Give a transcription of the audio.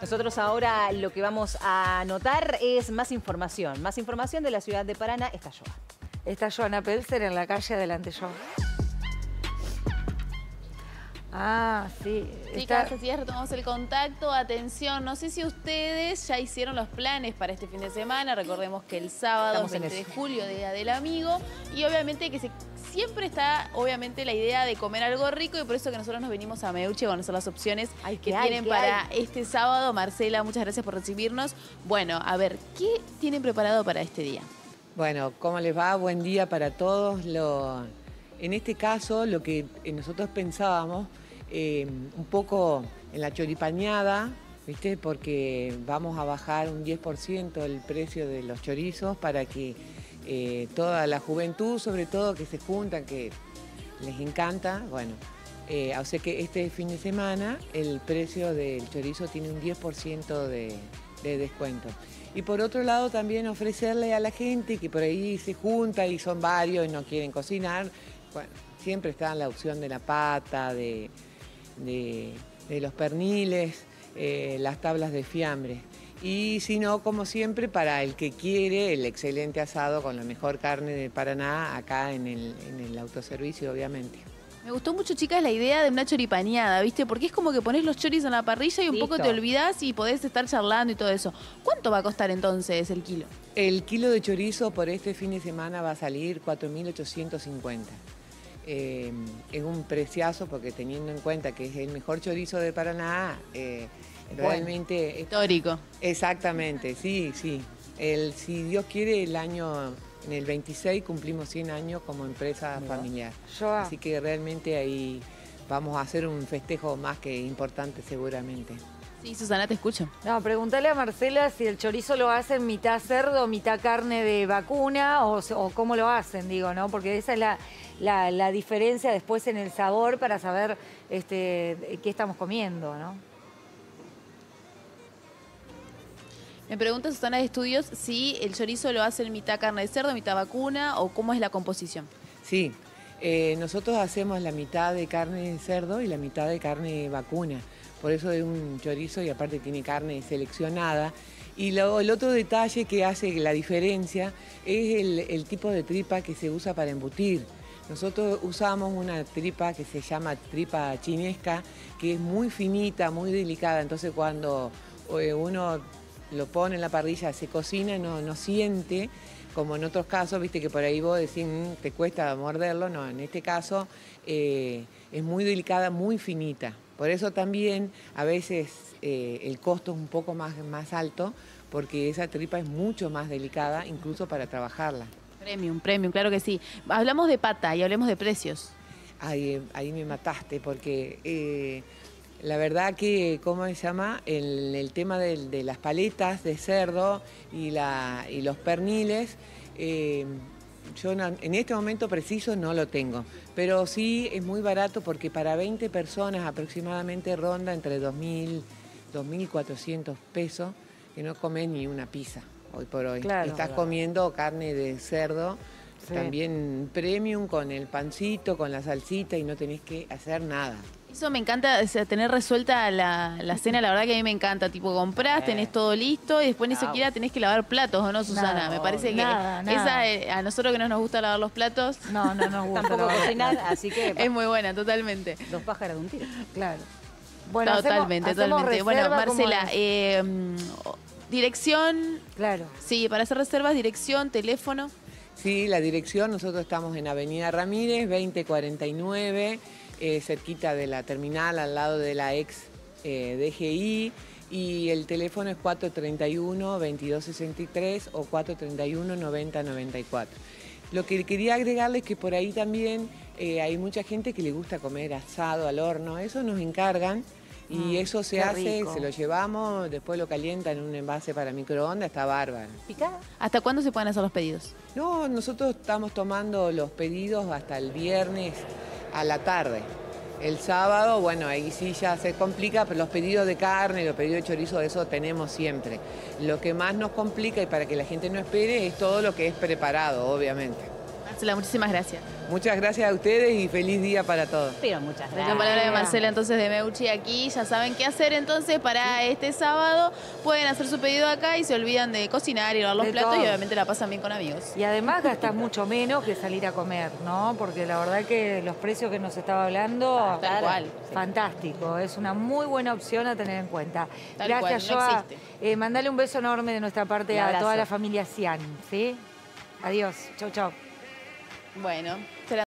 Nosotros ahora lo que vamos a anotar es más información de la ciudad de Paraná. Está Joana. Está Joana Pelser en la calle adelante, yo. Ah, sí. Chicas, así es, retomamos el contacto. Atención, no sé si ustedes ya hicieron los planes para este fin de semana. Recordemos que el sábado, 20 de julio, Día del Amigo. Y obviamente que siempre está, obviamente, la idea de comer algo rico. Y por eso que nosotros nos venimos a Meucci a conocer las opciones que tienen para este sábado. Marcela, muchas gracias por recibirnos. Bueno, a ver, ¿qué tienen preparado para este día? Bueno, ¿cómo les va? Buen día para todos. En este caso, lo que nosotros pensábamos, un poco en la choripañada, ¿viste? Porque vamos a bajar un 10% el precio de los chorizos para que toda la juventud, sobre todo, que se juntan, que les encanta, bueno, o sea que este fin de semana el precio del chorizo tiene un 10% de descuento. Y por otro lado también ofrecerle a la gente que por ahí se junta y son varios y no quieren cocinar, bueno, siempre está la opción de la pata, de los perniles, las tablas de fiambre. Y si no, como siempre, para el que quiere, el excelente asado con la mejor carne de Paraná, acá en el autoservicio, obviamente. Me gustó mucho, chicas, la idea de una choripaneada, ¿viste? Porque es como que pones los choris en la parrilla y un poco te olvidás y podés estar charlando y todo eso. ¿Cuánto va a costar entonces el kilo? El kilo de chorizo por este fin de semana va a salir 4.850. Es un preciazo porque teniendo en cuenta que es el mejor chorizo de Paraná, realmente... Histórico. Exactamente, sí. Si Dios quiere, en el 26 cumplimos 100 años como empresa familiar. Así que realmente ahí vamos a hacer un festejo más que importante seguramente. Sí, Susana, te escucho. No, pregúntale a Marcela si el chorizo lo hacen mitad cerdo, mitad carne de vacuna o cómo lo hacen, digo, ¿no? Porque esa es la diferencia después en el sabor para saber qué estamos comiendo, ¿no? Me pregunta Susana de Estudios si el chorizo lo hacen mitad carne de cerdo, mitad vacuna o cómo es la composición. Sí, nosotros hacemos la mitad de carne de cerdo y la mitad de carne vacuna. Por eso es un chorizo y aparte tiene carne seleccionada. Y el otro detalle que hace la diferencia es el tipo de tripa que se usa para embutir. Nosotros usamos una tripa que se llama tripa chinesca, que es muy finita, muy delicada. Entonces cuando uno lo pone en la parrilla, se cocina, no siente, como en otros casos, viste que por ahí vos decís, te cuesta morderlo. No, en este caso es muy delicada, muy finita. Por eso también a veces el costo es un poco más alto, porque esa tripa es mucho más delicada, incluso para trabajarla. Premium, claro que sí. Hablamos de pata y hablemos de precios. Ahí me mataste, porque la verdad que, ¿cómo se llama? El tema de las paletas de cerdo y los perniles, yo en este momento preciso no lo tengo, pero sí es muy barato porque para 20 personas aproximadamente ronda entre 2.000, 2.400 pesos, que no comes ni una pizza hoy por hoy. Claro, Estás comiendo carne de cerdo, también premium, con el pancito, con la salsita y no tenés que hacer nada. Eso me encanta, o sea, tener resuelta la cena, la verdad que a mí me encanta. Tipo, comprás, tenés todo listo y después ni siquiera tenés que lavar platos, ¿o no, Susana? Me parece que a nosotros que no nos gusta lavar los platos, no nos gusta tampoco cocinar, así que es muy buena, totalmente. Dos pájaros de un tiro. Claro. Bueno, totalmente. Bueno, Marcela, dirección. Claro. Sí, para hacer reservas, dirección, teléfono. Sí, la dirección, nosotros estamos en Avenida Ramírez, 2049, cerquita de la terminal, al lado de la ex DGI, y el teléfono es 431-2263 o 431-9094. Lo que quería agregarles es que por ahí también hay mucha gente que le gusta comer asado al horno, eso nos encargan. Y eso se hace, rico. Se lo llevamos, después lo calientan en un envase para microondas, está bárbaro. ¿Picada? ¿Hasta cuándo se pueden hacer los pedidos? No, nosotros estamos tomando los pedidos hasta el viernes a la tarde. El sábado, bueno, ahí sí ya se complica, pero los pedidos de carne, los pedidos de chorizo, eso tenemos siempre. Lo que más nos complica y para que la gente no espere es todo lo que es preparado, obviamente. Marcela, muchísimas gracias. Muchas gracias a ustedes y feliz día para todos. Pero muchas La gracias. palabra de Marcela entonces de Meucci aquí, ya saben qué hacer entonces para este sábado, pueden hacer su pedido acá y se olvidan de cocinar y lavar los De platos todo. y obviamente la pasan bien con amigos. Y además gastas mucho menos que salir a comer, ¿no? Porque la verdad que los precios que nos estaba hablando, Tal cual. fantástico. Es una muy buena opción a tener en cuenta. Tal Gracias, cual, no Joa. existe. Mandale un beso enorme de nuestra parte Un a abrazo. toda la familia Cian, ¿sí? Adiós. Chau, chau. Bueno, será